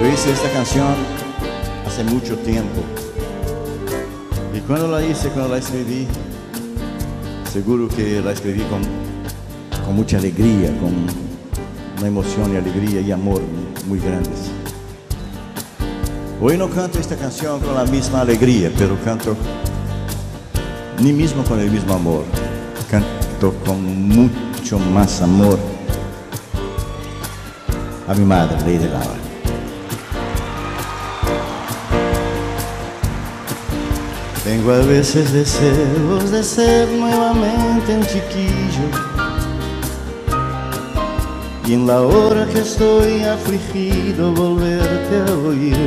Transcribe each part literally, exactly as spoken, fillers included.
Yo hice esta canción hace mucho tiempo. Y cuando la hice, cuando la escribí, seguro que la escribí con, con mucha alegría, con una emoción y alegría y amor muy grandes. Hoy no canto esta canción con la misma alegría, pero canto ni mismo con el mismo amor. Canto con mucho más amor a mi madre, Lady Laura. Tengo a veces deseos de ser nuevamente un chiquillo, y en la hora que estoy afligido volverte a oír,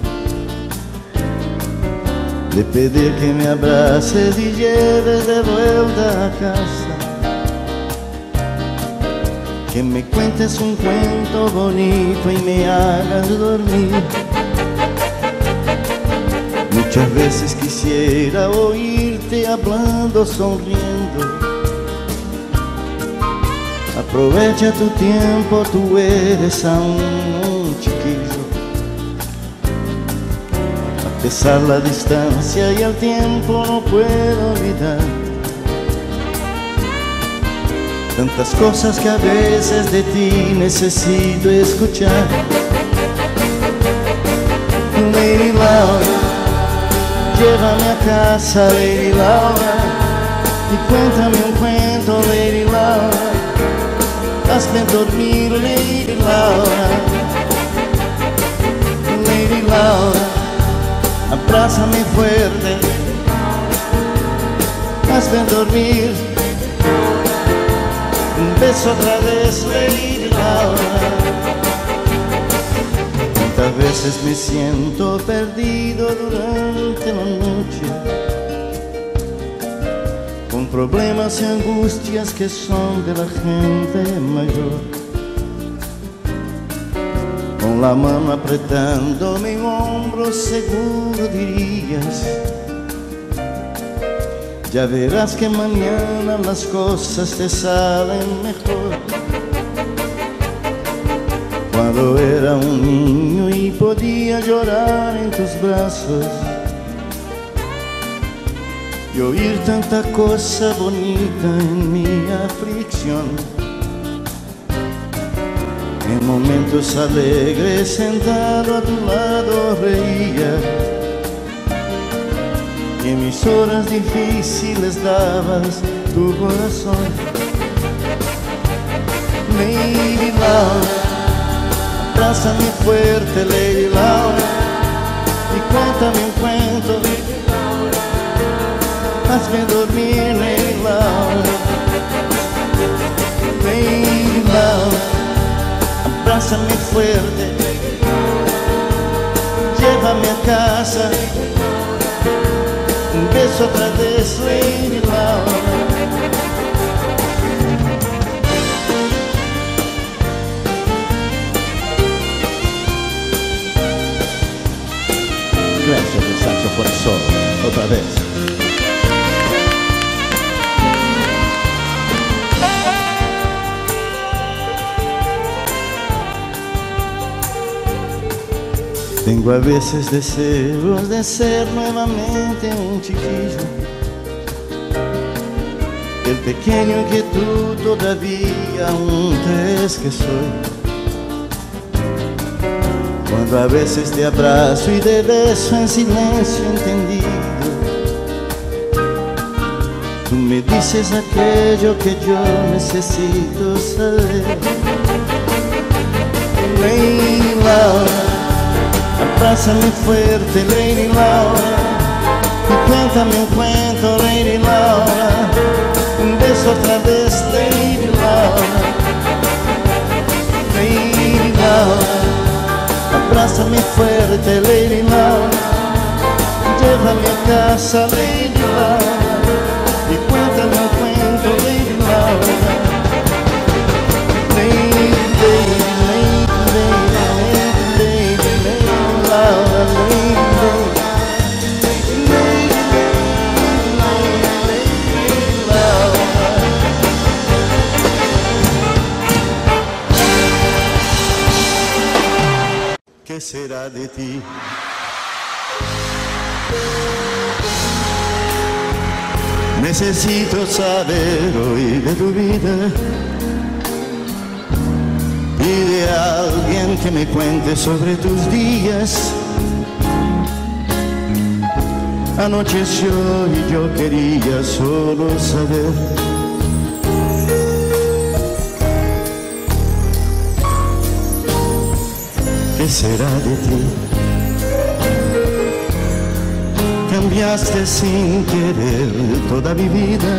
de pedir que me abraces y lleves de vuelta a casa, que me cuentes un cuento bonito y me hagas dormir. Muchas veces quisiera oírte hablando, sonriendo. Aprovecha tu tiempo, tú eres aún un chiquillo. A pesar la distancia y el tiempo no puedo olvidar tantas cosas que a veces de ti necesito escuchar. Lady Laura, llévame a casa, Lady Laura, y cuéntame un cuento, Lady Laura. Hazme dormir, Lady Laura. Lady Laura, abrázame fuerte, hazme dormir. Un beso otra vez, Lady Laura. Cuántas veces me siento perdido durante la noche, con problemas y angustias que son de la gente mayor, con la mano apretando mi hombro seguro dirías: ya verás que mañana las cosas te salen mejor. Cuando era un niño y podía llorar en tus brazos y oír tanta cosa bonita en mi aflicción, en momentos alegres sentado a tu lado reía, y en mis horas difíciles dabas tu corazón. Lady Laura, abrázame fuerte, Lady Laura, y cuéntame un cuento, hazme dormir, Lady Laura. Lady Laura, abrázame fuerte, llévame a casa, un beso otra vez, Lady Laura. Gracias del saxofón solo, otra vez. Tengo a veces deseos de ser nuevamente un chiquillo, el pequeño que tú todavía aún crees que soy. Cuando a veces te abrazo y te beso en silencio entendido, tú me dices aquello que yo necesito saber. Lady Laura, abrázame fuerte, Lady Laura, y cuéntame un cuento, Lady Laura. Un beso otra vez, Lady Laura. Lady Laura, abrázame fuerte, Lady Laura, llévame a casa, Lady Laura, y cuéntame un cuento, Lady Laura. Lady, Lady, Lady, Lady, Lady, Lady Laura, Lady, Lady. ¿qué será de ti? Necesito saber hoy de tu vida y de alguien que me cuente sobre tus días. Anocheció y yo quería solo saber ¿qué será de ti? Cambiaste sin querer toda mi vida,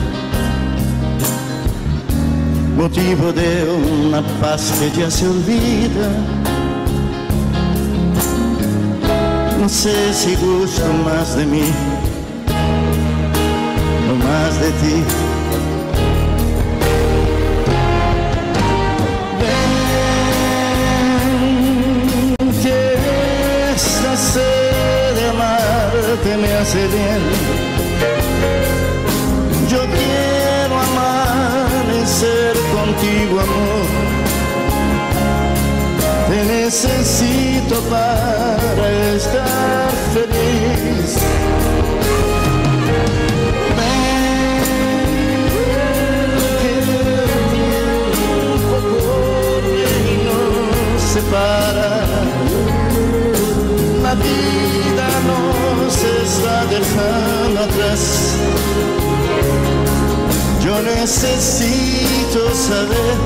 motivo de una paz que ya se olvida. No sé si gusto más de mí o más de ti. Ven, que esta sed de amarte me hace bien. Yo quiero amanecer contigo, amor. Te necesito para estar feliz. Ven, que el tiempo corre y nos separa. La vida nos está dejando atrás. Yo necesito saber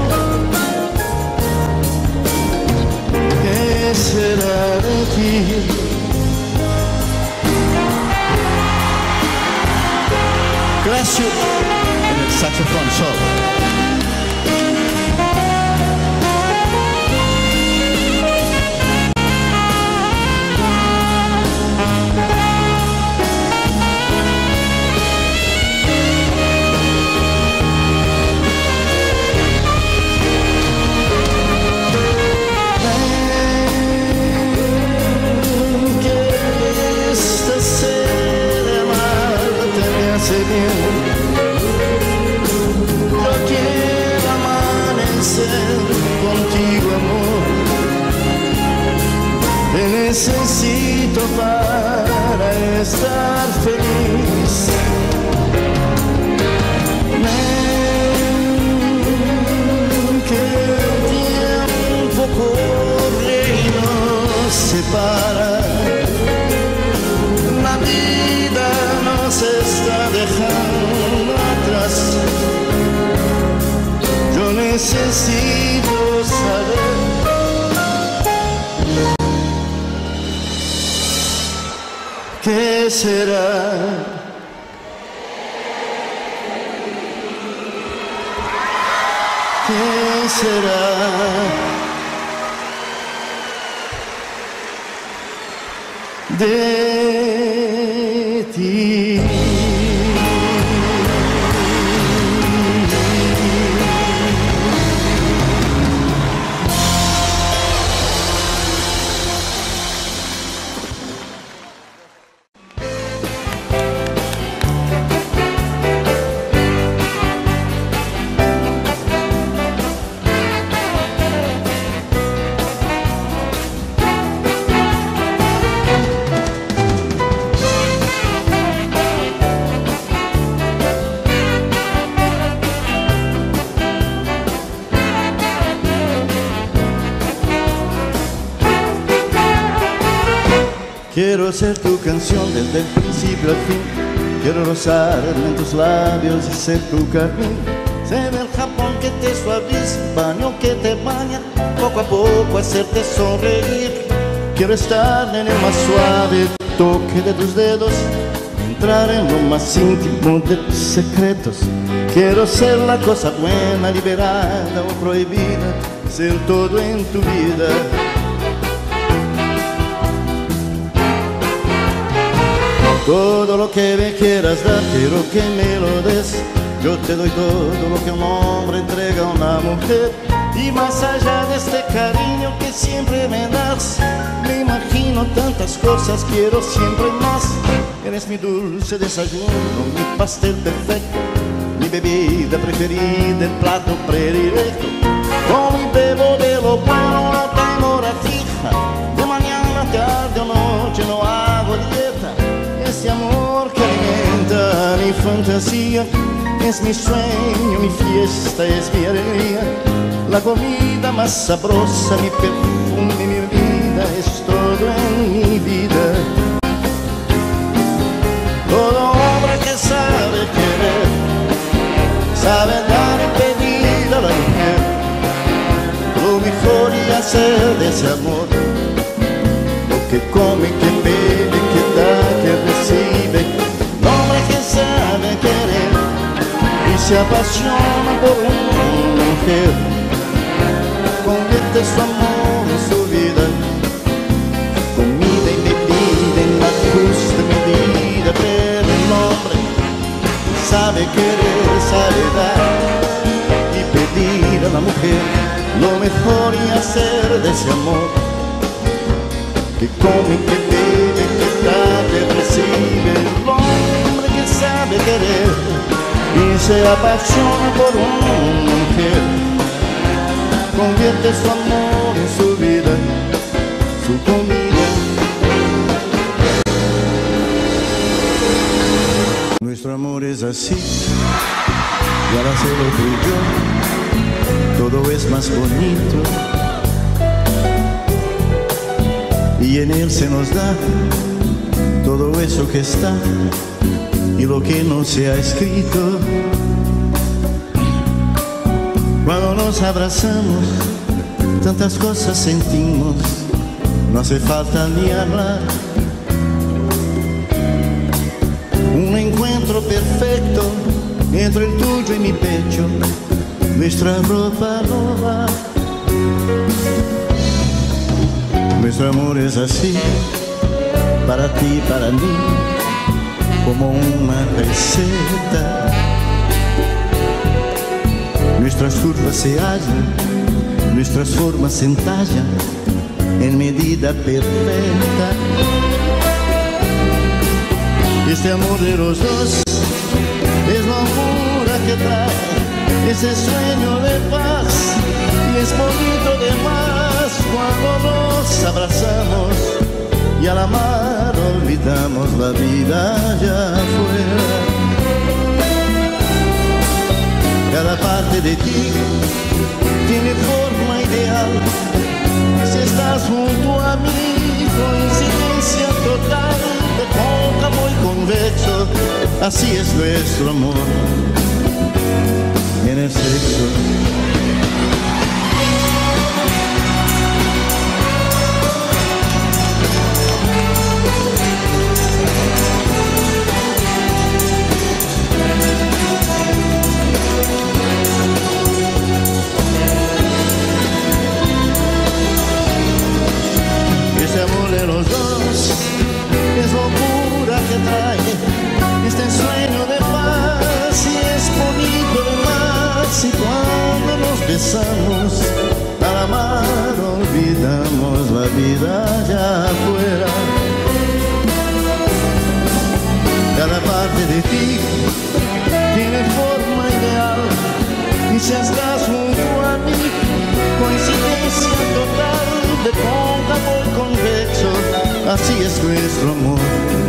¿qué será de ti? Clásico en el saxofón solo. Yo quiero amanecer contigo, amor. Te necesito para estar feliz. Ven, que el tiempo corre y nos separa. La vida nos está dejando atrás. Yo necesito saber ¿qué será? ¿Qué será de ti? Quiero ser tu canción desde el principio al fin. Quiero rozarme en tus labios y ser tu carmín. Ser el jabón que te suaviza, baño que te baña, poco a poco hacerte sonreír. Quiero estar en el más suave toque de tus dedos, entrar en lo más íntimo de tus secretos. Quiero ser la cosa buena, liberada o prohibida, ser todo en tu vida. Todo lo que me quieras dar, quiero que me lo des. Yo te doy todo lo que un hombre entrega a una mujer. Y más allá de este cariño que siempre me das, me imagino tantas cosas, quiero siempre más. Eres mi dulce desayuno, mi pastel perfecto, mi bebida preferida, el plato predilecto. Como y bebo de lo bueno, no tengo hora fija. De fantasía, es mi sueño, mi fiesta, es mi alegría. La comida más sabrosa, mi perfume, mi vida, es todo en mi vida. Todo hombre que sabe querer, sabe dar y pedir a la mujer lo mejor y hacer de ese amor lo que come, que bebe, que da, que recibe. Un hombre que sabe querer y se apasiona por una mujer, convierte su amor en su vida, comida y bebida en la justa medida. Pero el hombre sabe querer, sabe dar y pedir a la mujer lo mejor y hacer de ese amor que come, que bebe, que da, que recibe. El hombre que sabe querer y se apasiona por una mujer, convierte su amor en su vida, su comida. Nuestro amor es así, y ahora se lo creyó, todo es más bonito, y en él se nos da todo eso que está y lo que no se ha escrito. Cuando nos abrazamos, tantas cosas sentimos, no hace falta ni hablar. Un encuentro perfecto entre el tuyo y mi pecho, nuestra ropa no va. Nuestro amor es así, para ti, para mí, como una receta. Nuestras curvas se hallan, nuestras formas se entallan en medida perfecta. Este amor de los dos es locura que trae ese sueño de paz, y es bonito de más cuando nos abrazamos y al amar olvidamos la vida allá afuera. Cada parte de ti tiene forma ideal, si estás junto a mí, coincidencia total, de cóncavo y convexo, así es nuestro amor en el sexo. Ese amor de los dos es locura que trae este sueño de paz, y es bonito de más. Y cuando nos besamos, al amar olvidamos la vida allá afuera. Cada parte de ti tiene forma ideal, y si estás junto a mí, coincidencia total, de cóncavo y convexo, así es nuestro amor.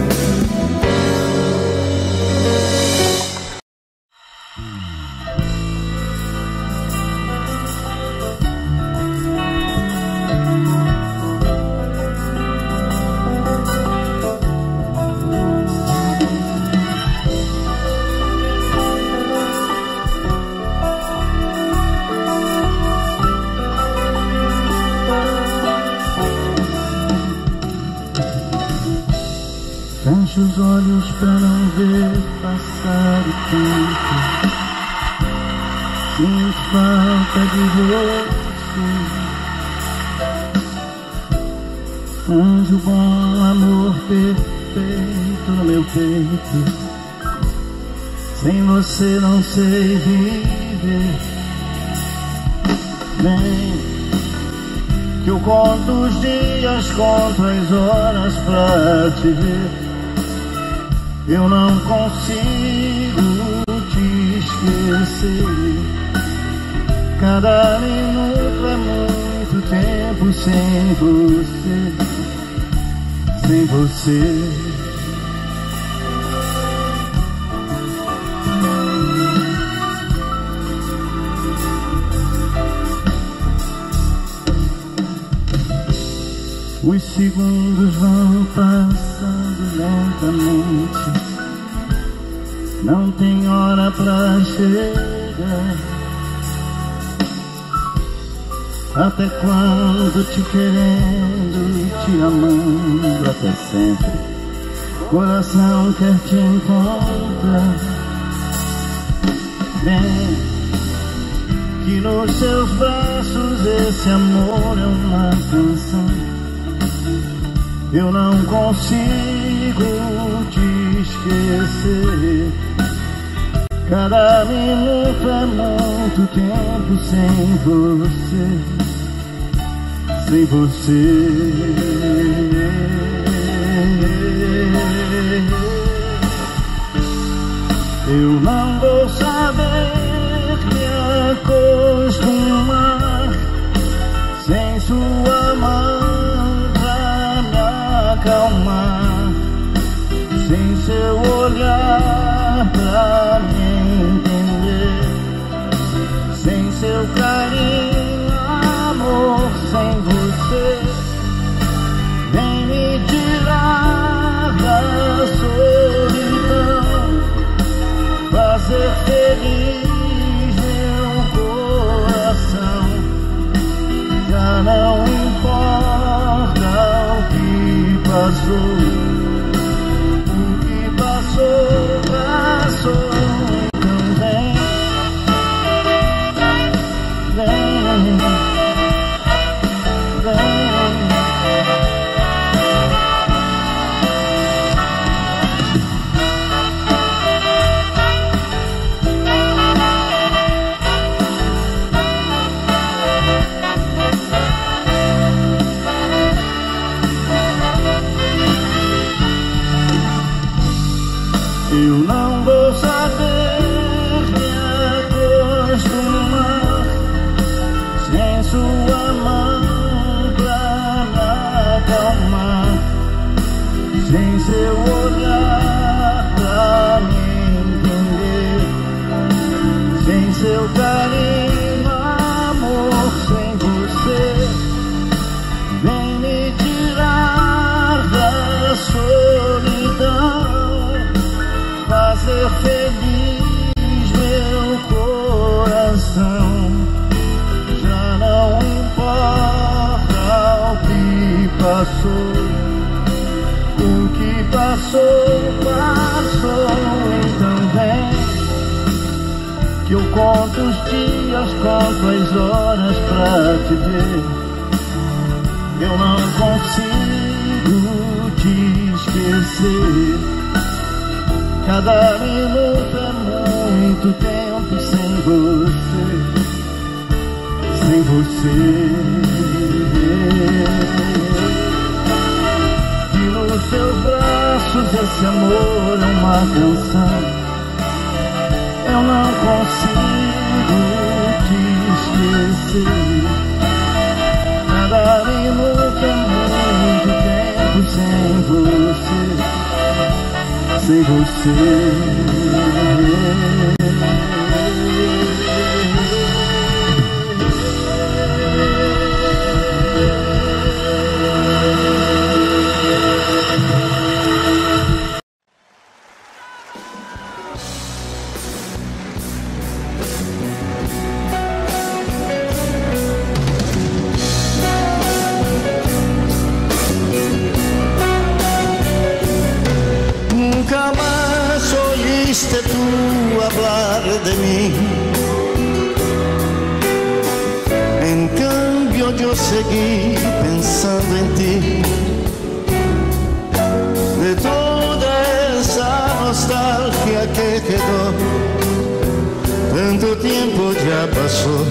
Feche os olhos pra não ver passar o tempo. Sinto falta de você. Anjo bom, amor perfeito no meu peito. Sem você não sei viver. Vem, que eu conto os dias, conto as horas pra te ver. Eu não consigo te esquecer. Cada minuto é muito tempo sem você, sem você. Os segundos vão passando lentamente, não tem hora pra chegar. Até quando te querendo, te amando até sempre, coração quer te encontrar. Vem, que nos seus braços esse amor é uma canção. Eu não consigo te esquecer. Cada minuto é muito tempo sem você, sem você. Eu não vou saber me acostumar sem sua mão pra me acalmar, sem seu olhar pra me entender, sem seu carinho, amor, sem você. Vem me tirar da solidão, fazer feliz meu coração. Já não importa o que passou, o que passou, passou. Então vem, vem, vem. Eu não vou saber me acostumar sem sua mão pra me acalmar, sem seu olhar pra me entender, sem seu carinho, amor, sem você. Vem me tirar da solidão, fazer feliz meu coração. Já não importa o que passou, o que passou, passou. Então vem, que eu conto os dias, conto as horas pra te ver. Eu não consigo te esquecer. Cada minuto é muito tempo sem você, sem você. E nos seus braços esse amor é uma canção. Eu não consigo te esquecer. Cada minuto é muito tempo sem você, sem você. Nunca más oíste tú hablar de mí. En cambio yo seguí pensando en ti. De toda esa nostalgia que quedó, tanto tiempo ya pasó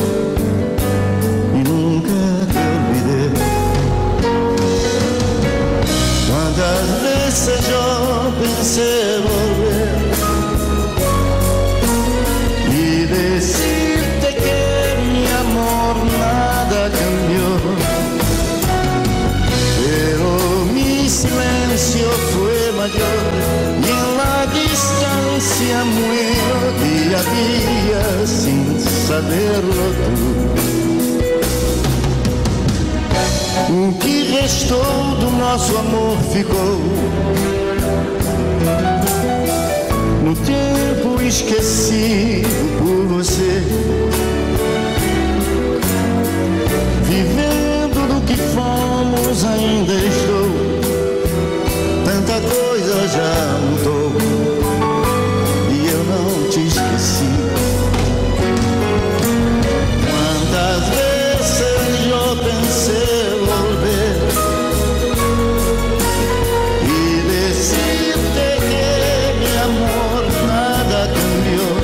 y nunca te olvidé. Cuántas veces yo pensé volver y decirte que mi amor nada cambió, pero mi silencio fue mayor y en la distancia muero día a día sin saberlo tú. Que restou do nosso amor ficou no tempo esquecido por você. Vivendo do que fomos ainda estou, tanta coisa já mudou e eu não te esqueci. Quantas vezes eu pensei volver e decidi que meu amor nada cambiou,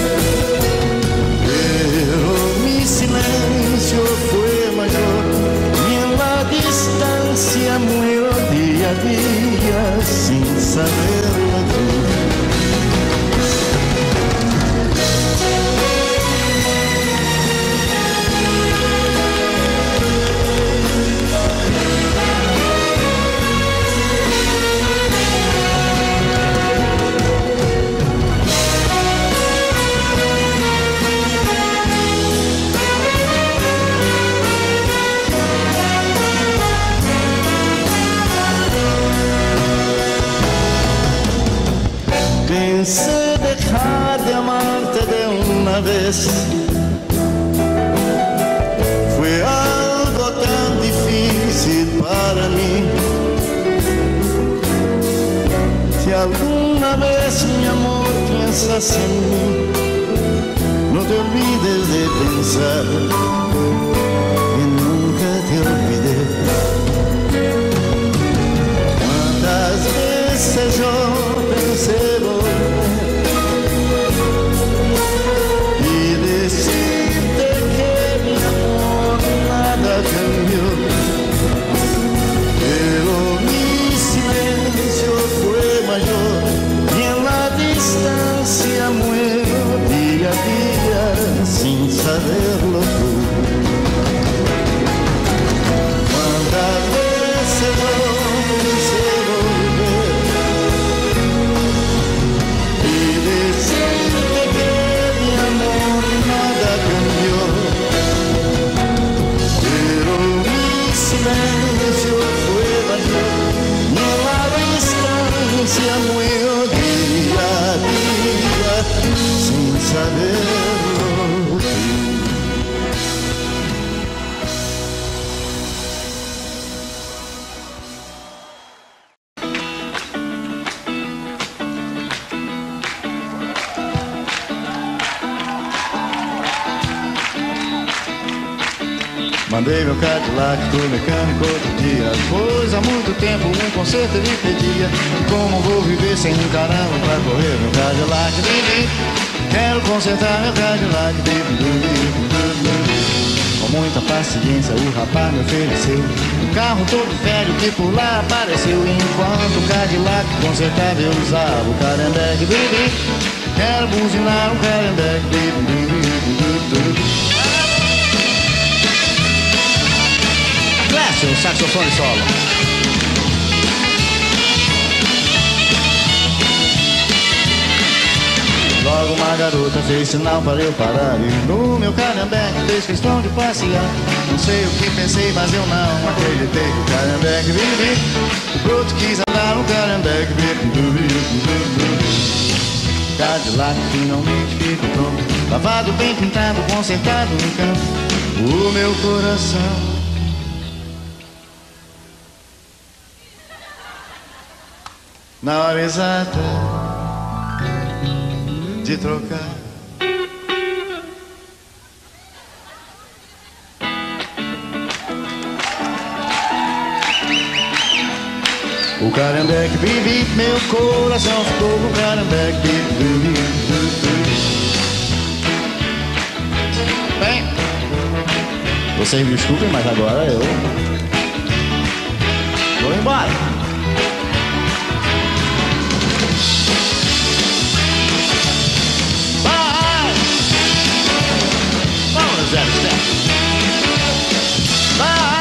pero mi silêncio foi maior e na distância muero dia a dia sem saber tudo. Pensé dejar de amarte de una vez, fue algo tan difícil para mí. Si alguna vez, mi amor, piensas en mí, no te olvides de pensar que nunca te olvidé. Cuántas veces yo pensé sin saberlo tú. Cuántas veces yo quise volver y decirte que mi amor nada cambió, pero mi silencio fue mayor y en la distancia muero día a día sin saberlo. Mandei meu Cadillac pro mecânico outro dia. Pois há muito tempo um conserto ele pedia. Como vou viver sem um caramba pra correr meu Cadillac? Bibi, quero consertar meu Cadillac. Com muita paciência o rapaz me ofereceu um carro todo velho que por lá apareceu. Enquanto o Cadillac consertava eu usava o Calhambeque. Bibi, quero buzinar o Calhambeque. Clássico, saxofone solo. Logo uma garota fez sinal para eu parar e no meu Calhambeque fez questão de passear. Não sei o que pensei, mas eu não acreditei que o Calhambeque vive. O broto quis andar no Calhambeque. Cadillac finalmente ficou pronto, lavado, bem pintado, consertado no canto. O meu coração na hora exata de trocar o Calhambeque, bibi, meu coração ficou no Calhambeque, bibi. Bem, vocês me desculpem, mas agora eu vou embora. Zero step. Bye.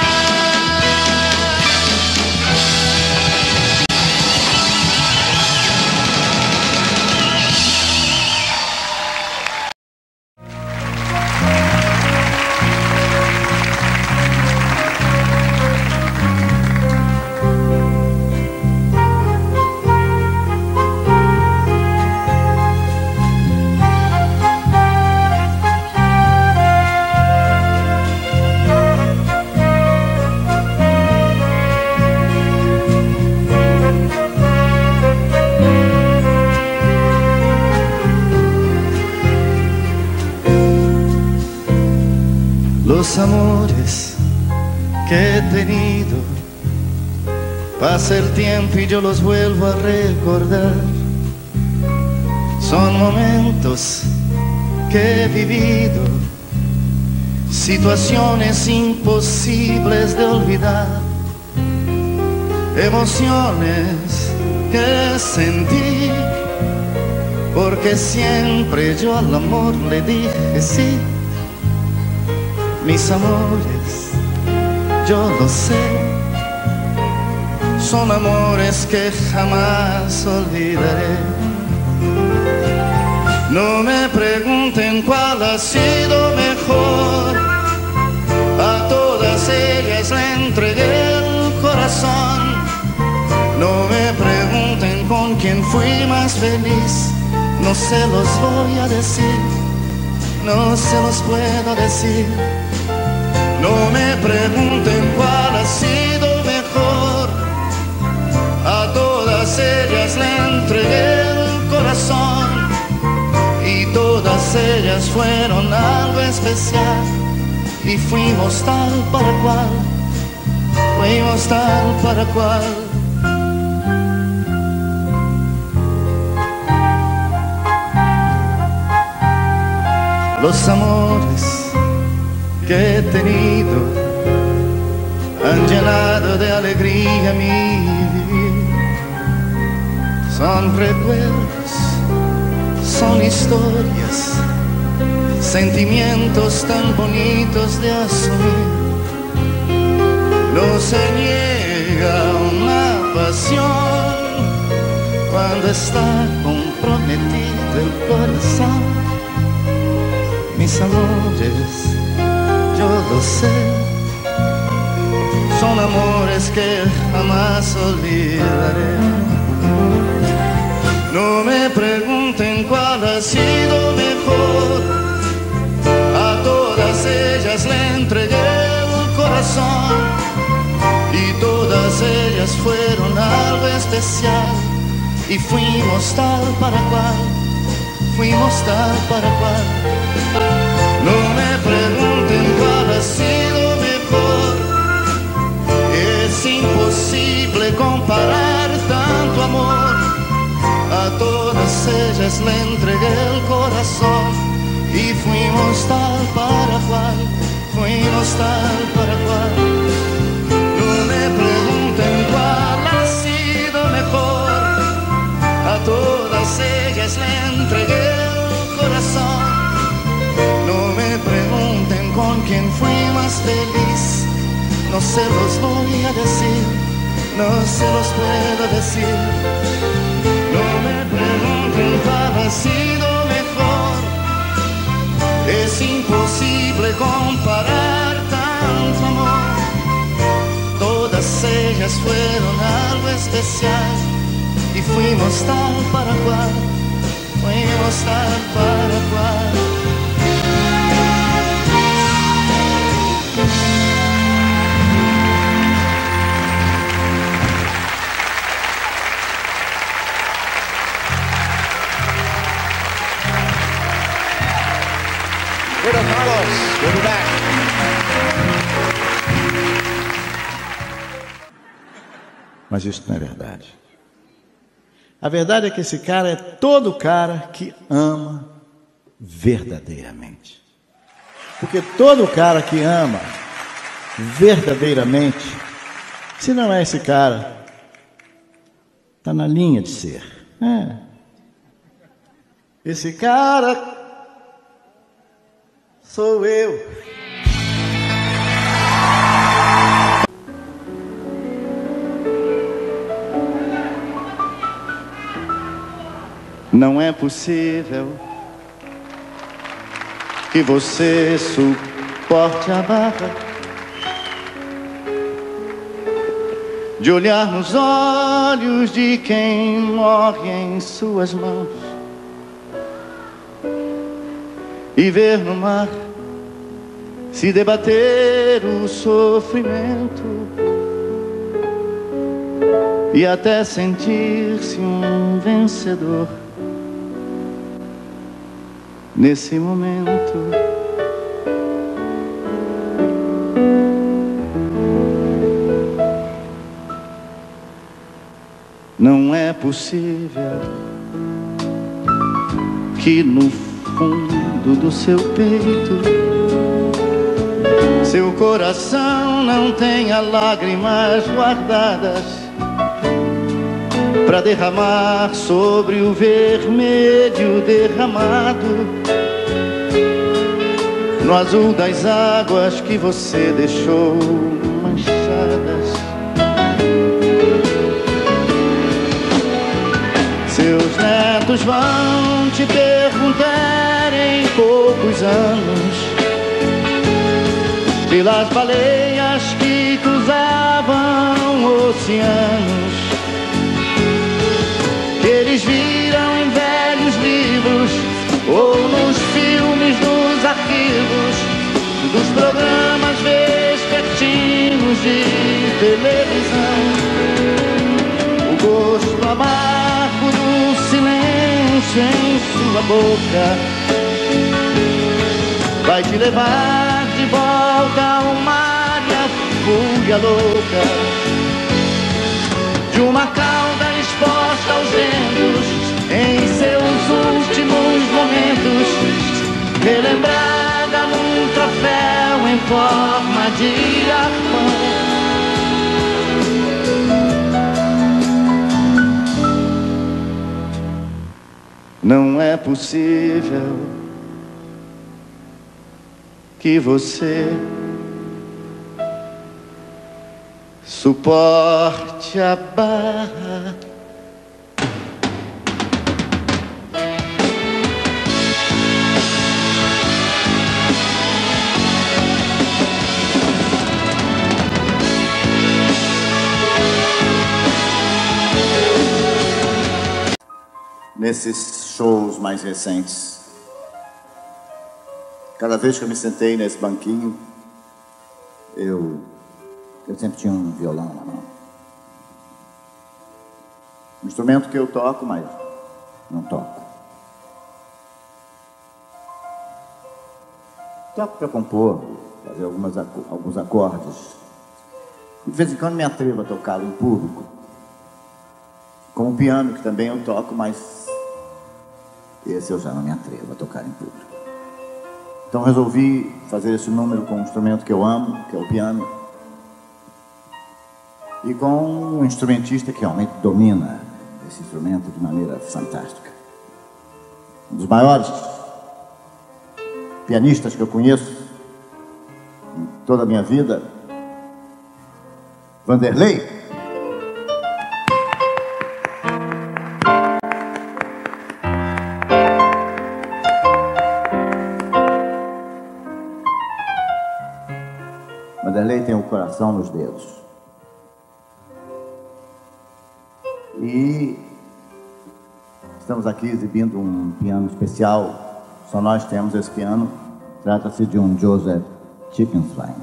Los amores que he tenido, pasa el tiempo y yo los vuelvo a recordar. Son momentos que he vivido, situaciones imposibles de olvidar, emociones que sentí, porque siempre yo al amor le dije sí. Mis amores, yo lo sé, son amores que jamás olvidaré. No me pregunten cuál ha sido mejor, a todas ellas le entregué el corazón. No me pregunten con quién fui más feliz, no se los voy a decir, no se los puedo decir. No me pregunten cuál ha sido mejor, a todas ellas le entregué el corazón, y todas ellas fueron algo especial, y fuimos tal para cual, fuimos tal para cual. Los amores que he tenido han llenado de alegría mi vivir. Son recuerdos, son historias, sentimientos tan bonitos de asumir. No se niega una pasión cuando está comprometido el corazón. Mis amores, yo lo sé, son amores que jamás olvidaré. No me pregunten cuál ha sido mejor, a todas ellas le entregué el corazón, y todas ellas fueron algo especial, y fuimos tal para cual, fuimos tal para cual. No me pregunten cuál ha sido mejor, es imposible comparar tanto amor. A todas ellas le entregué el corazón, y fuimos tal para cual, fuimos tal para cual. No me pregunten cuál ha sido mejor, a todas ellas le entregué el corazón. No me pregunten con quién fui más feliz, no se los voy a decir, no se los puedo decir. No me pregunten cuál ha sido mejor, es imposible comparar tanto amor. Todas ellas fueron algo especial, y fuimos tal para cual, fuimos tal para cual. Roberto Carlos, we'll be back. Mas isso não é verdade. A verdade é que esse cara é todo cara que ama verdadeiramente. Porque todo cara que ama verdadeiramente, se não é esse cara, está na linha de ser. É. Esse cara sou eu. Não é possível que você suporte a barra de olhar nos olhos de quem morre em suas mãos e ver no mar se debater o sofrimento e até sentir-se um vencedor. Nesse momento Não é possível que no fundo do seu peito seu coração não tenha lágrimas guardadas pra derramar sobre o vermelho derramado no azul das águas que você deixou manchadas. Seus netos vão te perguntar em poucos anos pelas baleias que cruzavam oceanos, que eles viram em velhos livros ou nos filmes, nos arquivos dos programas vespertinos de televisão. O gosto amargo do silêncio em sua boca vai te levar de volta ao mar e a fúria louca de uma cauda exposta aos ventos em seus últimos momentos, relembrada num troféu em forma de arpão. Não é possível que você suporte a barra. Nesses shows mais recentes, cada vez que eu me sentei nesse banquinho, eu, eu sempre tinha um violão na mão. Um instrumento que eu toco, mas não toco. Toco para compor, fazer algumas, alguns acordes. De vez em quando me atrevo a tocá-lo em público. Com o piano, que também eu toco, mas esse eu já não me atrevo a tocar em público. Então resolvi fazer esse número com um instrumento que eu amo, que é o piano, e com um instrumentista que realmente domina esse instrumento de maneira fantástica. Um dos maiores pianistas que eu conheço em toda a minha vida, Vanderlei. Vanderlei tem o coração nos dedos. E estamos aqui exibindo um piano especial. Só nós temos esse piano. Trata-se de um Joseph Chickenswein.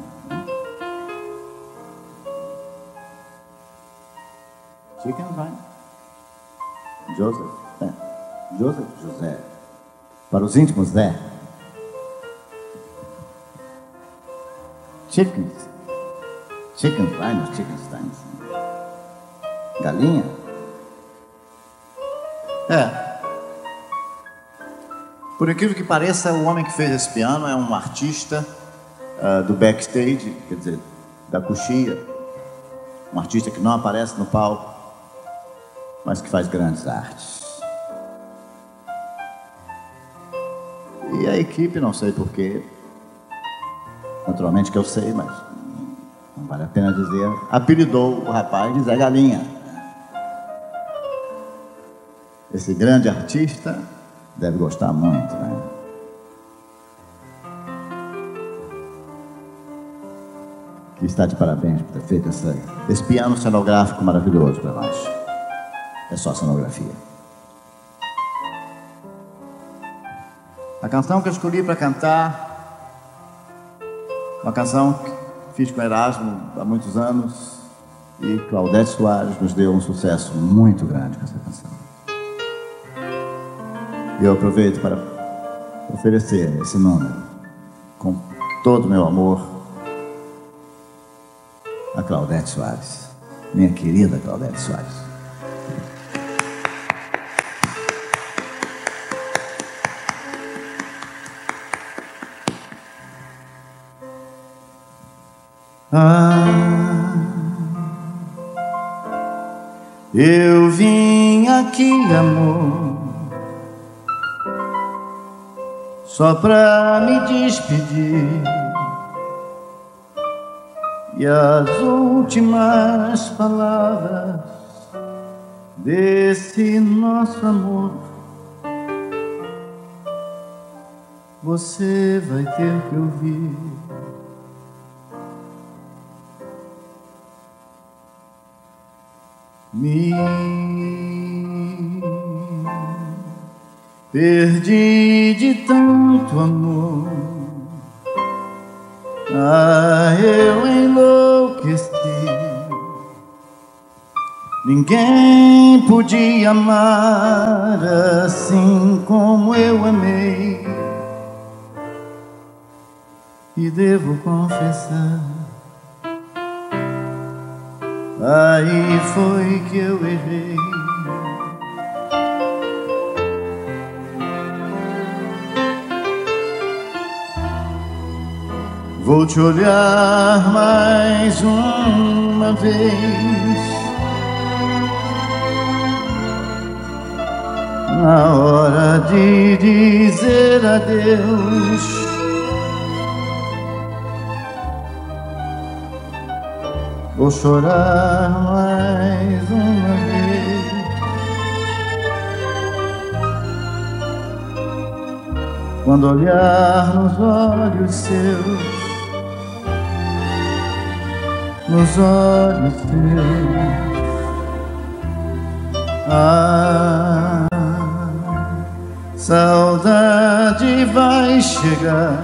Chickenswein? Joseph? É. Joseph José. Para os íntimos, Zé. Chickens. Chickens, vai nos Chickensteins. Galinha? É. Por incrível que pareça, o homem que fez esse piano é um artista uh, do backstage, quer dizer, da coxia. Um artista que não aparece no palco, mas que faz grandes artes. E a equipe, não sei porquê, naturalmente que eu sei, mas não vale a pena dizer, apelidou o rapaz de Zé Galinha. Esse grande artista deve gostar muito, né? Que está de parabéns por ter feito essa, esse piano cenográfico maravilhoso para nós. É só cenografia. A canção que eu escolhi para cantar, uma canção que fiz com Erasmo há muitos anos, e Claudete Soares nos deu um sucesso muito grande com essa canção. E eu aproveito para oferecer esse número com todo o meu amor a Claudete Soares, minha querida Claudete Soares. Ah, eu vim aqui, amor, só pra me despedir, e as últimas palavras desse nosso amor você vai ter que ouvir. Me perdi de tanto amor, ah, eu enlouqueci. Ninguém podia amar assim como eu amei, e devo confessar, aí foi que eu errei. Vou te olhar mais uma vez, na hora de dizer adeus. Vou chorar mais uma vez, quando olhar nos olhos seus, nos olhos seus. Ah, saudade vai chegar,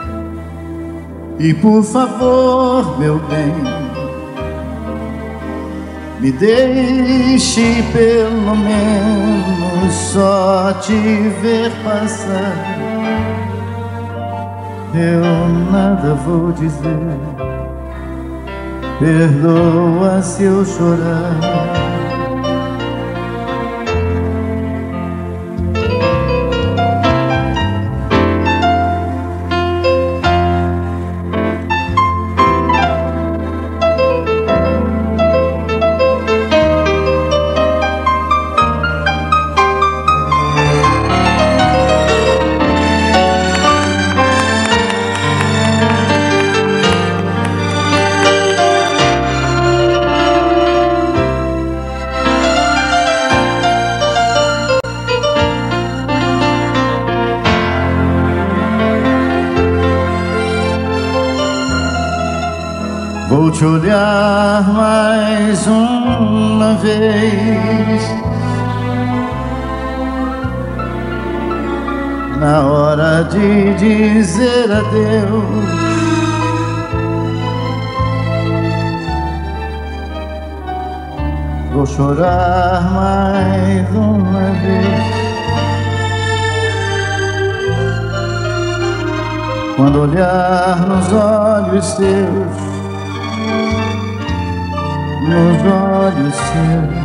e por favor, meu bem, me deixe pelo menos só te ver passar. Eu nada vou dizer, perdoa se eu chorar. Vou te olhar mais uma vez, na hora de dizer adeus. Vou chorar mais uma vez, quando olhar nos olhos seus, nos olhos seus.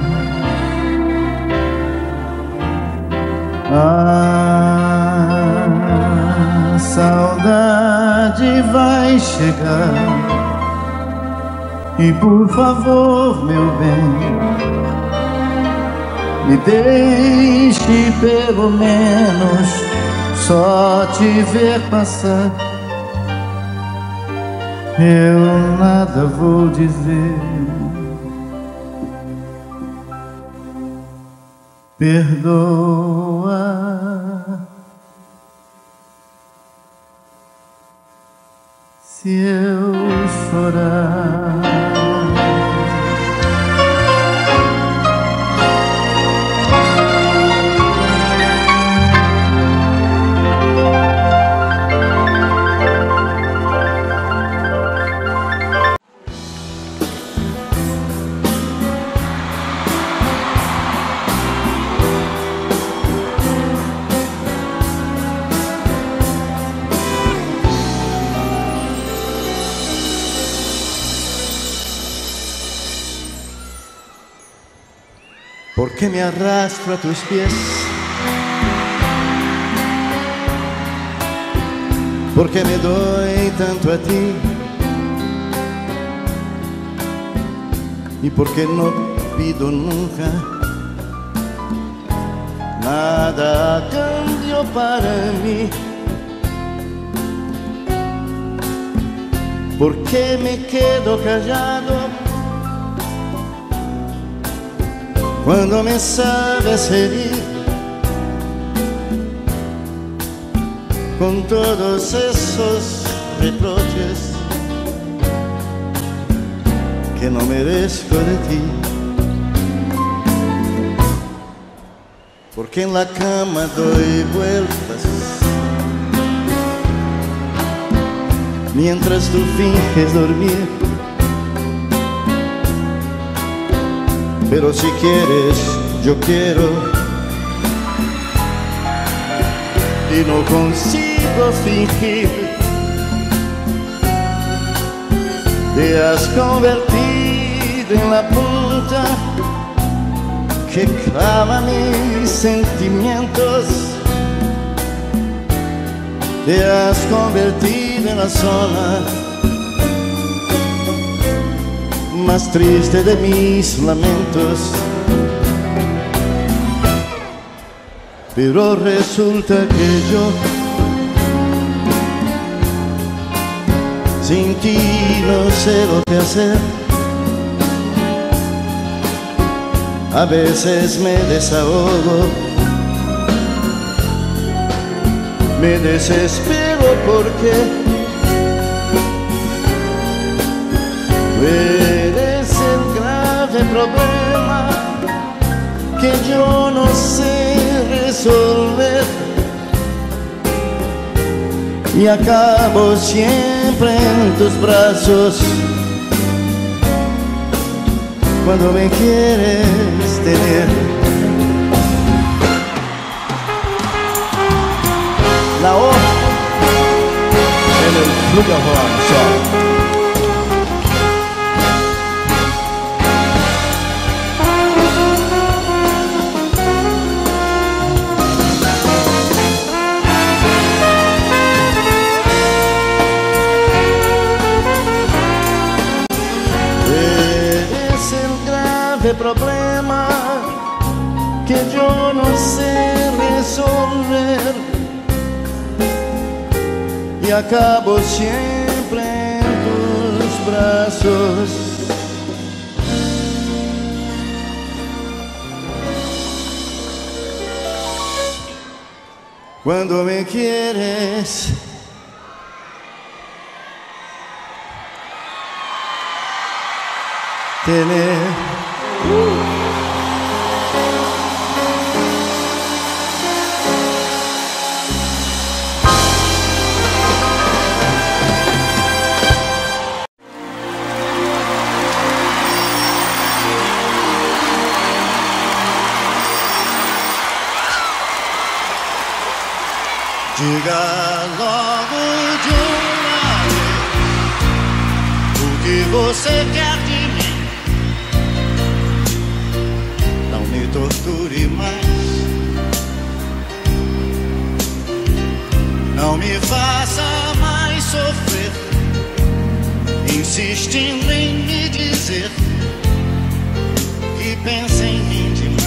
Ah, saudade vai chegar, e por favor, meu bem, me deixe pelo menos só te ver passar. Eu nada vou dizer, perdoa se eu chorar. ¿Por qué me arrastro a tus pies? ¿Por qué me doy tanto a ti? y porque no pido nunca nada a cambio para mí. ¿Por qué me quedo callado cuando me sabes herir con todos esos reproches que no merezco de ti? Porque en la cama doy vueltas mientras tú finges dormir. Pero si quieres, yo quiero, y no consigo fingir. Te has convertido en la punta que clava mis sentimientos. Te has convertido en la zona más triste de mis lamentos. Pero resulta que yo sin ti no sé lo que hacer. A veces me desahogo, me desespero porque tú eres el grave problema que yo no sé resolver, y acabo siempre en tus brazos cuando me quieres tener. La O en el flugelhorn solo. Problema que yo no sé resolver, y acabo siempre en tus brazos. Cuando me quieres tener. Diga logo de uma vez o que você quer de mim. Não me torture mais, não me faça mais sofrer, insistindo em me dizer que pensa em mim demais.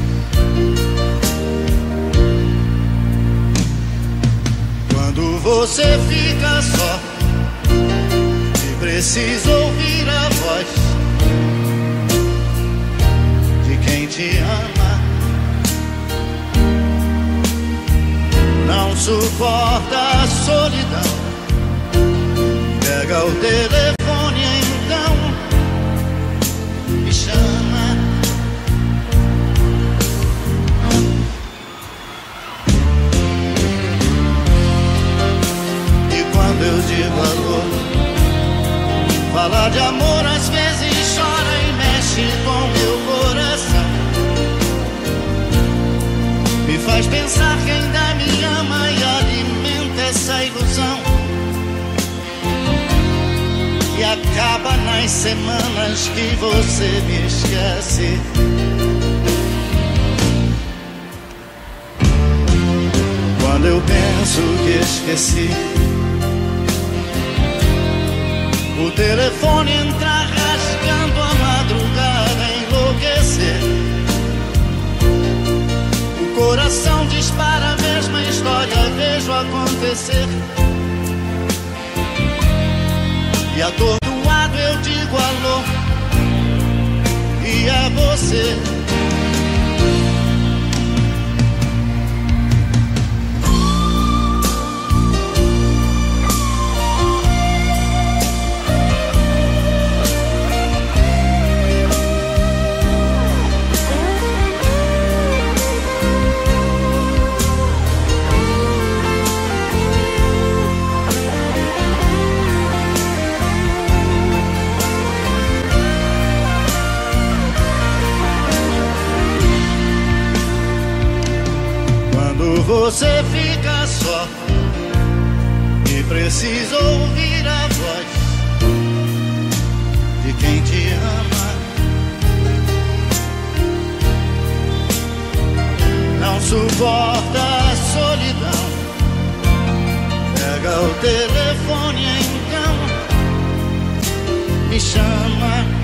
Quando você fica só e precisa ouvir a voz de quem te ama, não suporta a solidão, pega o telefone então e chama. Eu digo alô, fala de amor, às vezes chora e mexe com meu coração. Me faz pensar que ainda me ama e alimenta essa ilusão. E acaba nas semanas que você me esquece. Quando eu penso que esqueci, o telefone entra rasgando a madrugada. acontecer. E atordoado eu digo alô, e é você. Você fica só e precisa ouvir a voz de quem te ama. Não suporta a solidão, pega o telefone então, me chama.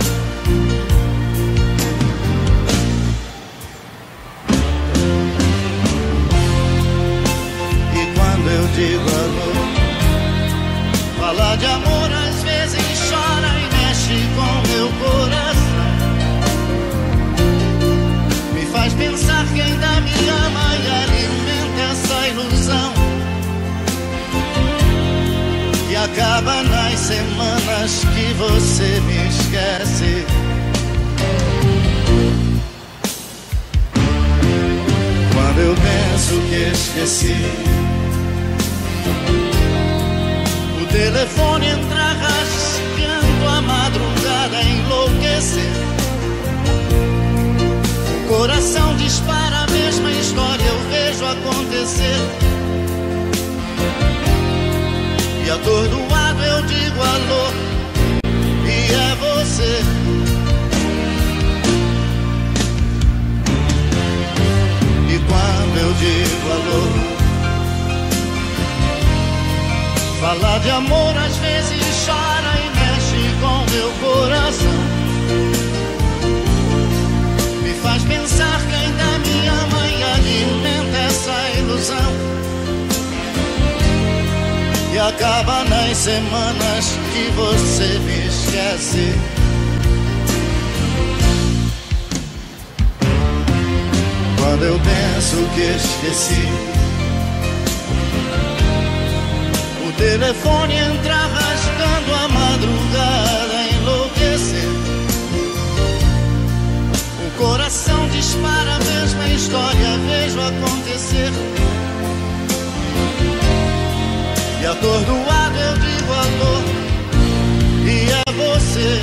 Eu digo alô, fala de amor, às vezes chora e mexe com meu coração. Me faz pensar que ainda me ama e alimenta essa ilusão, que acaba nas semanas que você me esquece. Quando eu penso que esqueci, o telefone entra rasgando, a madrugada enlouquecer. O coração dispara a mesma história, eu vejo acontecer. E atordoado eu digo alô, e é você. E quando eu digo alô, fala de amor, às vezes chora e mexe com meu coração. Me faz pensar que ainda me ama e alimenta essa ilusão, e acaba nas semanas que você me esquece. Quando eu penso que esqueci, o telefone entra rasgando, a madrugada enlouquecer. O coração dispara a mesma história, vejo acontecer. E atordoado eu digo alô, e é você.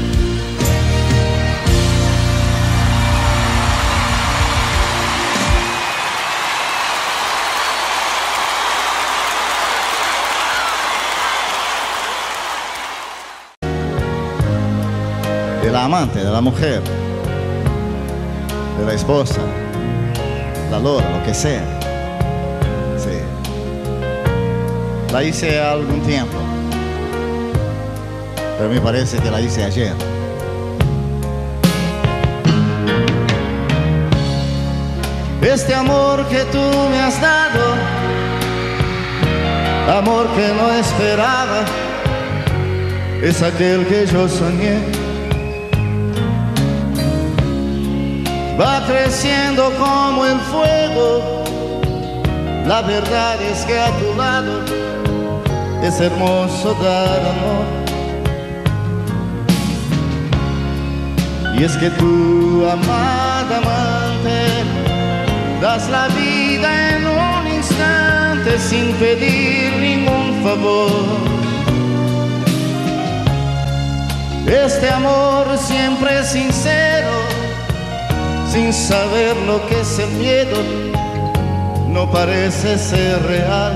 De la amante, de la mujer, de la esposa, la lora, lo que sea. Sí. La hice algún tiempo, pero me parece que la hice ayer. Este amor que tú me has dado, amor que no esperaba, es aquel que yo soñé. Va creciendo como el fuego, la verdad es que a tu lado es hermoso dar amor. Y es que tú, amada amante, das la vida en un instante sin pedir ningún favor. Este amor siempre es sincero, sin saber lo que es el miedo, no parece ser real.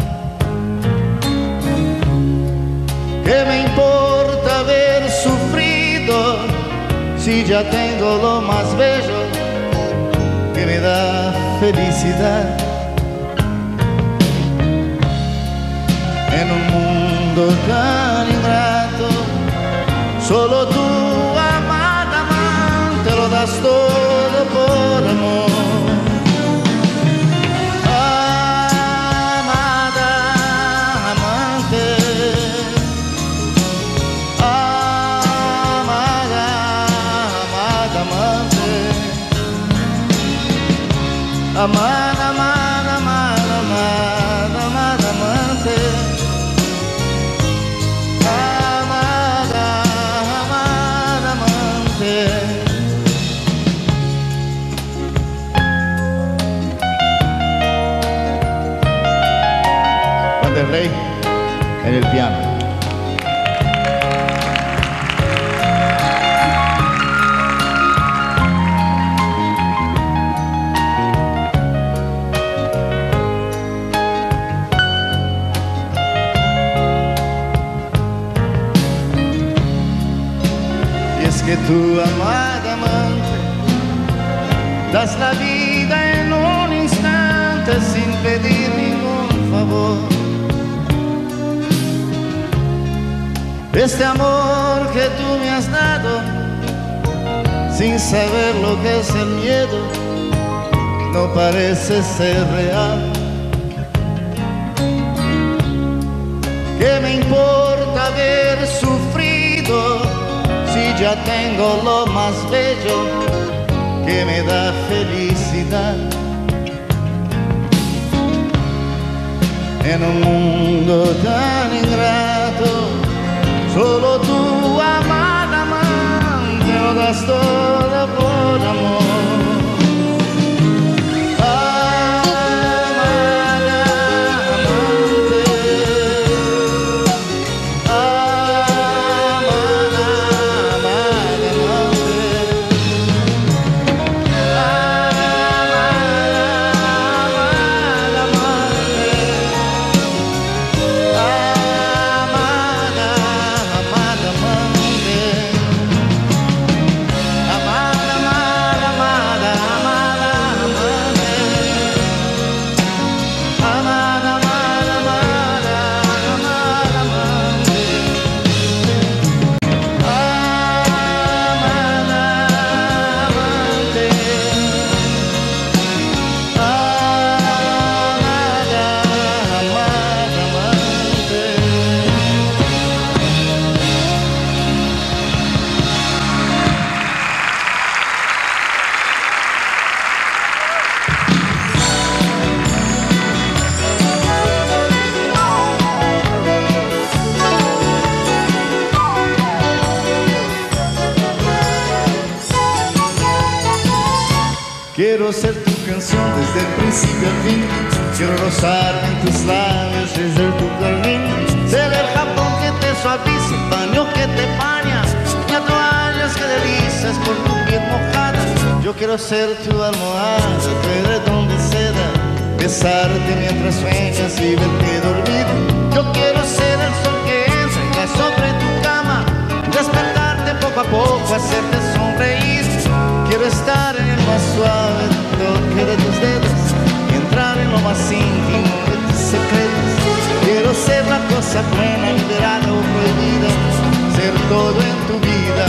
¿Qué me importa haber sufrido si ya tengo lo más bello que me da felicidad? En un mundo tan ingrato, solo tú, amada amante, lo das todo por amor. Amada amada, amada, amada, amada, amada, amante. Amada, amada, amante. Rey en el piano. Y es que tú, amada amante, das la vida en un instante sin pedir ningún favor. Este amor que tú me has dado, sin saber lo que es el miedo, no parece ser real. ¿Qué me importa haber sufrido si ya tengo lo más bello que me da felicidad? En un mundo tan ingrato, solo tú, amada amante, lo das todo por amor. Amada amante, amada, amada amante, amada, amada amante, amada. Quiero ser tu canción desde el principio al fin. Quiero rozarme en tus labios desde tu jardín. Ser el jabón que te suaviza, el baño que te baña, las toallas que deslizas por tu piel mojada. Yo quiero ser tu almohada, tu edredón de seda, besarte mientras sueñas y verte dormido. Yo quiero ser el sol que entra sobre tu cama, despertarte poco a poco, hacerte sonreír. Quiero estar en el más suave toque de tus dedos y entrar en lo más íntimo de tus secretos. Quiero ser la cosa buena, liberada o prohibida, ser todo en tu vida.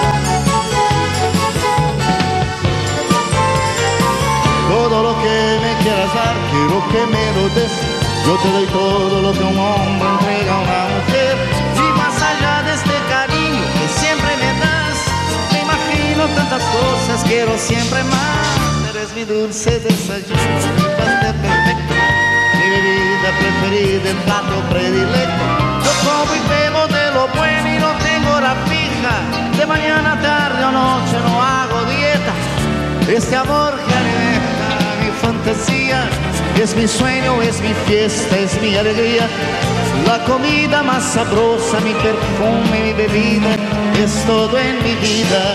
Todo lo que me quieras dar, quiero que me lo des. Yo te doy todo lo que un hombre entrega a una mujer. Y más allá de este cariño que siempre me das, me imagino tantas cosas, quiero siempre más. Eres mi dulce desayuno, mi pastel perfecto, mi bebida preferida, el plato predilecto. Yo como y bebo de lo bueno y no tengo hora fija, de mañana, tarde o noche no hago dieta. Este amor que alimenta mi fantasía, es mi sueño, es mi fiesta, es mi alegría. La comida más sabrosa, mi perfume, mi bebida, es todo en mi vida.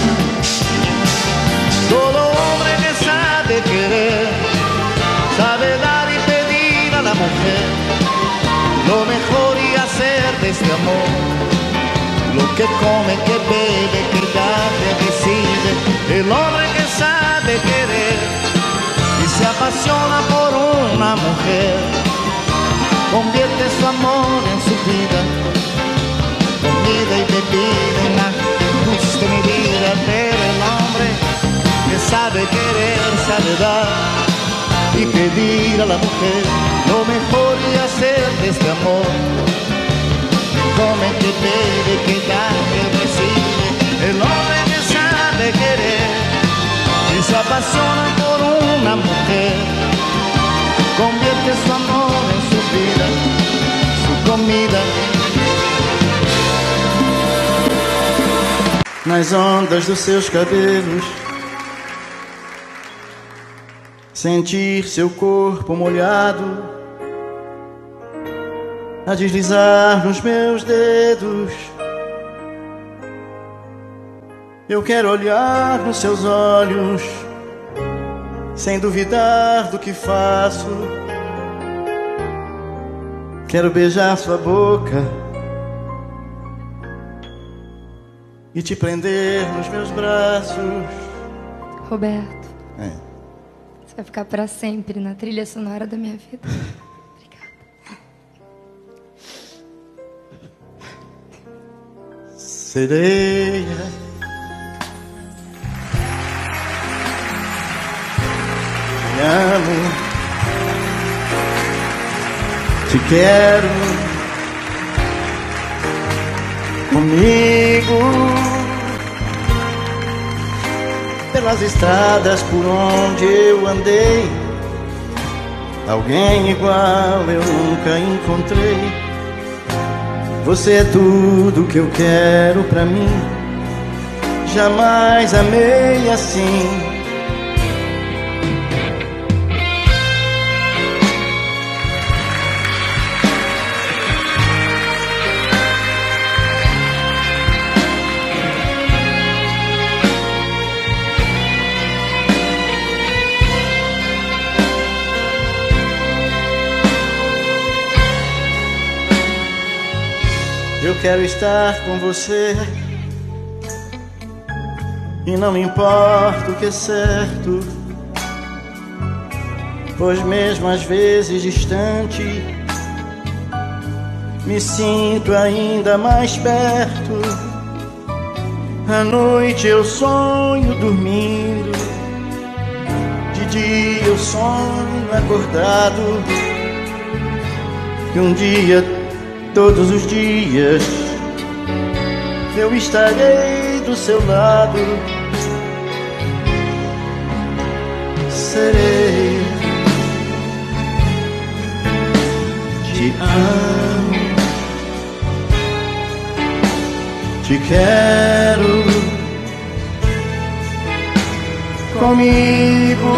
Todo hombre que sabe querer, sabe dar y pedir a la mujer lo mejor y hacer de este amor lo que come, que bebe, que da, que recibe. El hombre que sabe querer y se apasiona por una mujer, convierte su amor en su vida, comida y bebida en la justa medida. Pero el hombre que sabe querer, sabe dar y pedir a la mujer lo mejor y hacer de este amor, que come, que bebe, que da, que recibe. El hombre que sabe querer y se apasiona por una mujer, su amor, en su vida, su comida. Nas ondas dos seus cabelos, sentir seu corpo molhado a deslizar nos meus dedos. Eu quero olhar nos seus olhos sem duvidar do que faço. Quero beijar sua boca e te prender nos meus braços. Roberto, É. você vai ficar pra sempre na trilha sonora da minha vida. Obrigada. Sereia, te amo, te quero comigo pelas estradas por onde eu andei. Alguém igual eu nunca encontrei. Você é tudo que eu quero pra mim. Jamais amei assim. Eu quero estar com você e não me importa o que é certo, pois mesmo às vezes distante me sinto ainda mais perto. À noite eu sonho dormindo, de dia eu sonho acordado, que um dia, todos os dias, eu estarei do seu lado. Serei, te amo, te quero comigo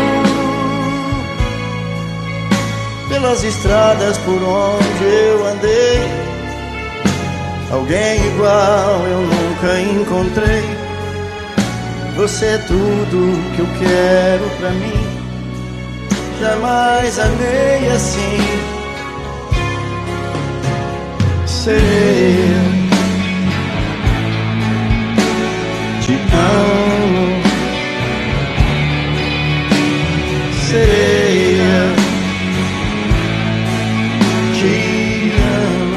pelas estradas por onde eu andei. Alguém igual eu nunca encontrei. Você é tudo que eu quero pra mim. Jamais amei assim. Serei, te amo, serei, te amo.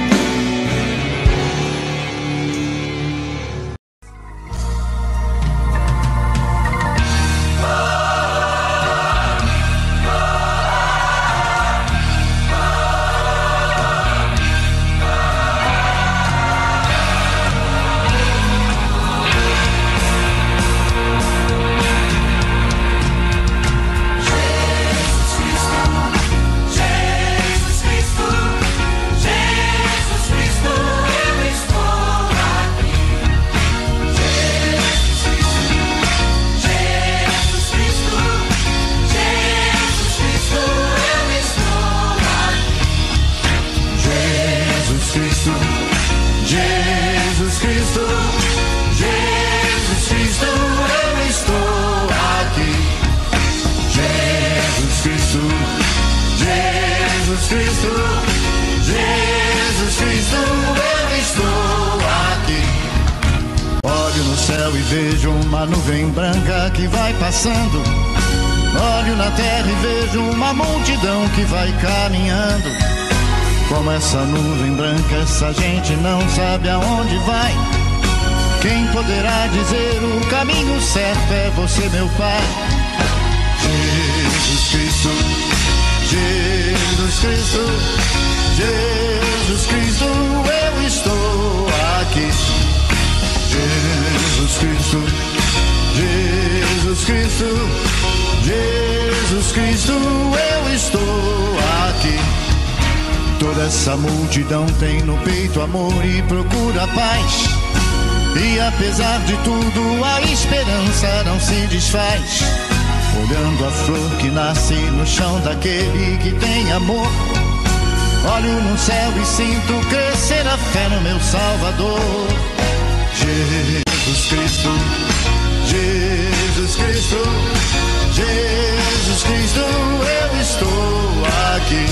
E vejo uma nuvem branca que vai passando. Olho na terra e vejo uma multidão que vai caminhando. Como essa nuvem branca, essa gente não sabe aonde vai. Quem poderá dizer o caminho certo é você, meu Pai. Jesus Cristo, Jesus Cristo, Jesus Cristo, eu estou aqui. Jesus Cristo, Jesus Cristo, Jesus Cristo, eu estou aqui. Toda essa multidão tem no peito amor e procura paz. E apesar de tudo a esperança não se desfaz. Olhando a flor que nasce no chão daquele que tem amor, olho no céu e sinto crescer a fé no meu Salvador. Jesus Cristo, Jesus Cristo, Jesus Cristo, eu estou aqui.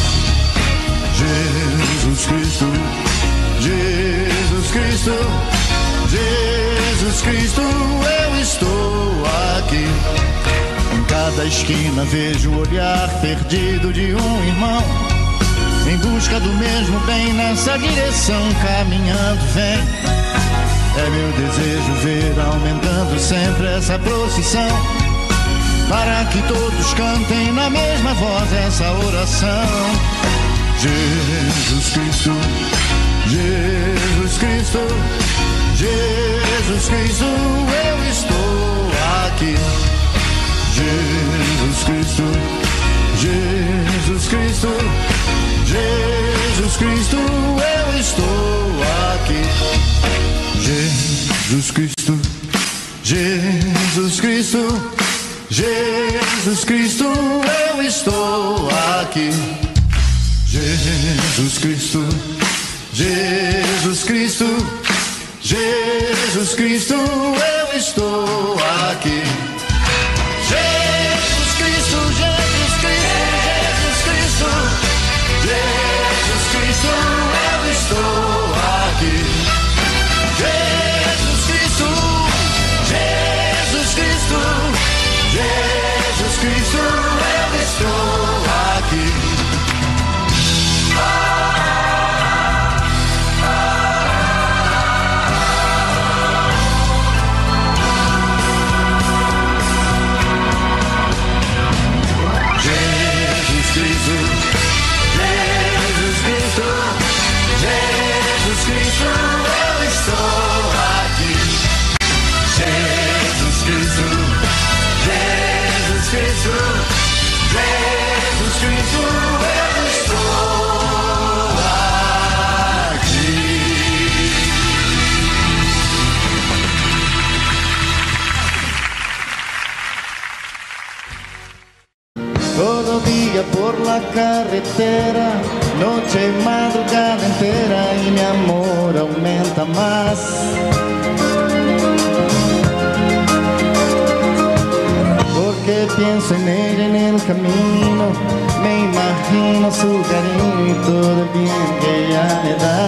Jesus Cristo, Jesus Cristo, Jesus Cristo, eu estou aqui. Em cada esquina vejo o olhar perdido de um irmão, em busca do mesmo bem, nessa direção caminhando vem. É meu desejo ver aumentando sempre essa procissão, para que todos cantem na mesma voz essa oração. Jesus Cristo, Jesus Cristo, Jesus Cristo, eu estou aqui. Jesus Cristo, Jesus Cristo, Jesus Cristo, eu estou aqui. Jesus Cristo, Jesus Cristo, Jesus Cristo, eu estou aqui. Jesus Cristo, Jesus Cristo, Jesus Cristo, eu estou aqui. Jesus Cristo, Jesus Cristo, Jesus Cristo, Jesus Cristo, eu estou aqui. Jesus Cristo, Jesus Cristo, Jesus Cristo, eu estou aqui. Todo día por la carretera, noche y madrugada entera, y mi amor aumenta más. Porque pienso en ella en el camino, me imagino su cariño y todo el bien que ella me da.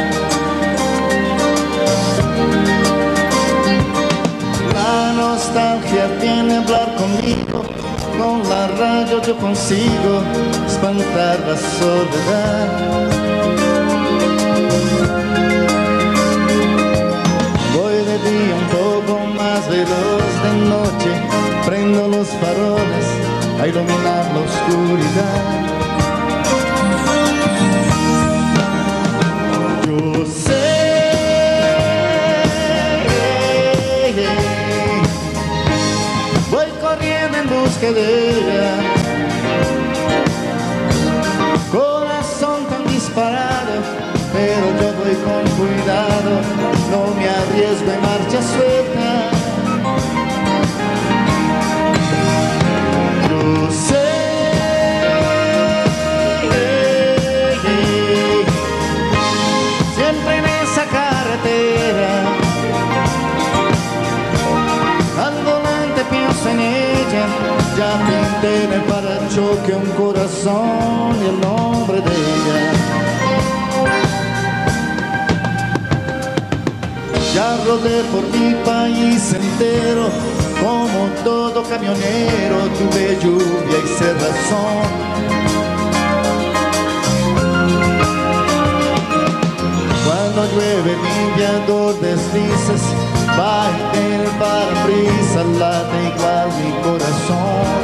La nostalgia viene a hablar conmigo, con la radio yo consigo espantar la soledad. Voy de día un poco más veloz, de noche prendo los faroles a iluminar la oscuridad. Yo sé, voy corriendo en busca de ella, corazón tan disparado, pero yo voy con cuidado, no me arriesgo en marcha suelta. Yo sé, siempre en esa carretera, al volante pienso en ella, ya pinté en el parachoque un corazón y el nombre de ella. Ya rodé por mi país entero, como todo camionero tuve lluvia y cerrazón. Cuando llueve mi viador deslizas, va en el parabrisas, late igual mi corazón.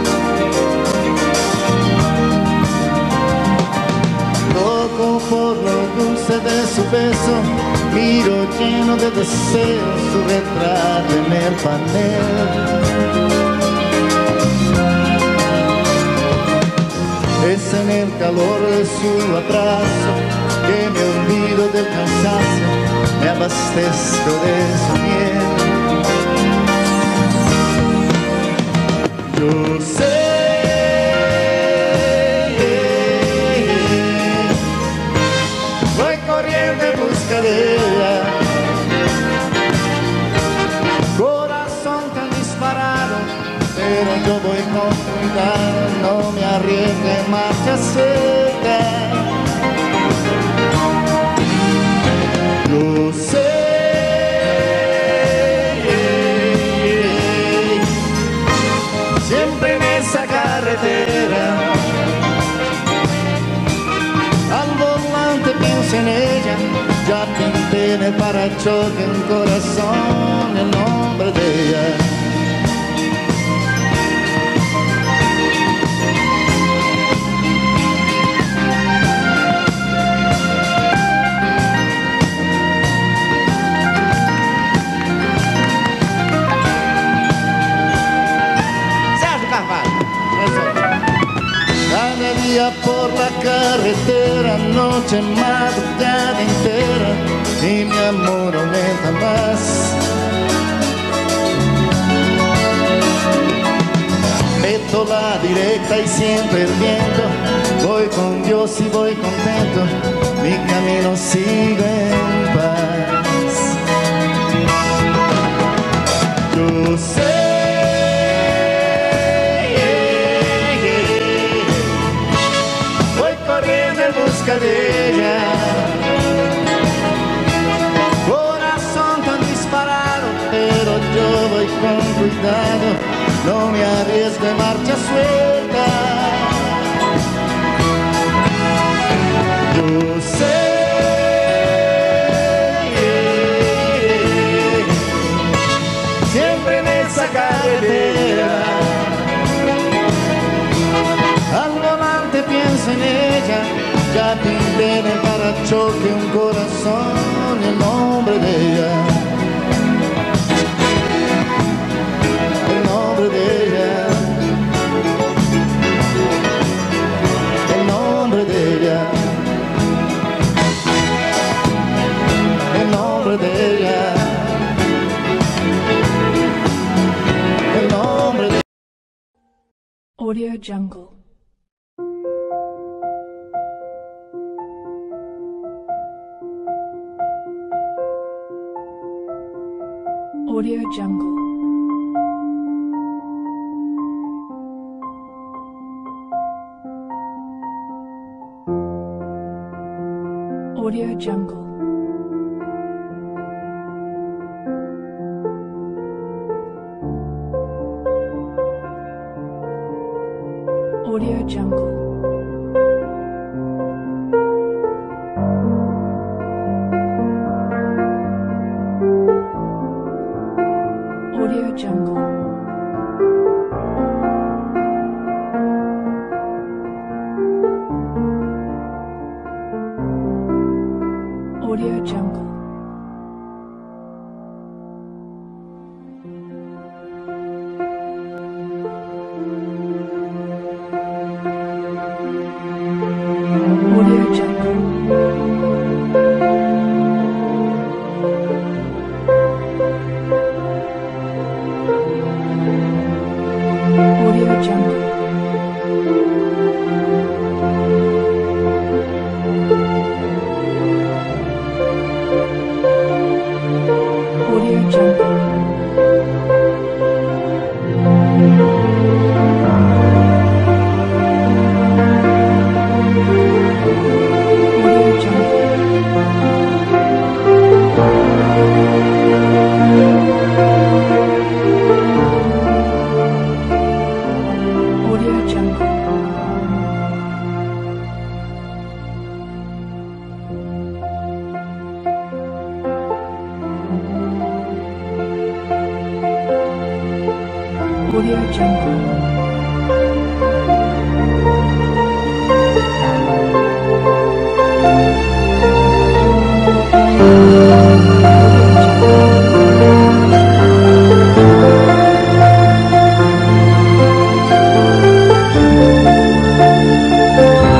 Loco por lo dulce de su beso, miro lleno de deseos su retrato en el panel. Es es en el calor de su abrazo que me olvido del cansancio, me abastezco de su miel. Yo sé, voy corriendo en busca de ella, corazón tan disparado, pero yo voy con cuidado, no me arriesgo en marcha suelta. Yo sé, siempre en esa carretera, al volante pienso en ella, ya pinté en el parachoque un corazón, el nombre de ella. Cada día por la carretera, noche, madrugada entera, y mi amor aumenta más. Meto la directa y siento el viento, voy con Dios y voy contento, mi camino sigue en paz. Yo sé, de ella, corazón tan disparado, pero yo voy con cuidado, no me arriesgo en marcha suelta. Yo sé, siempre en esa carretera, al volante pienso en ella, ya pinté en el parachoque un corazón y el nombre de ella. El nombre de ella. El nombre de ella. El nombre de ella. El nombre de ella. Audio Jungle. Audio Jungle. Audio Jungle. Audio Jungle. Audio Jungle. Audio Jungle. Audio Jungle. Audio Jungle. Audio Jungle. Audio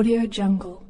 Audio Jungle.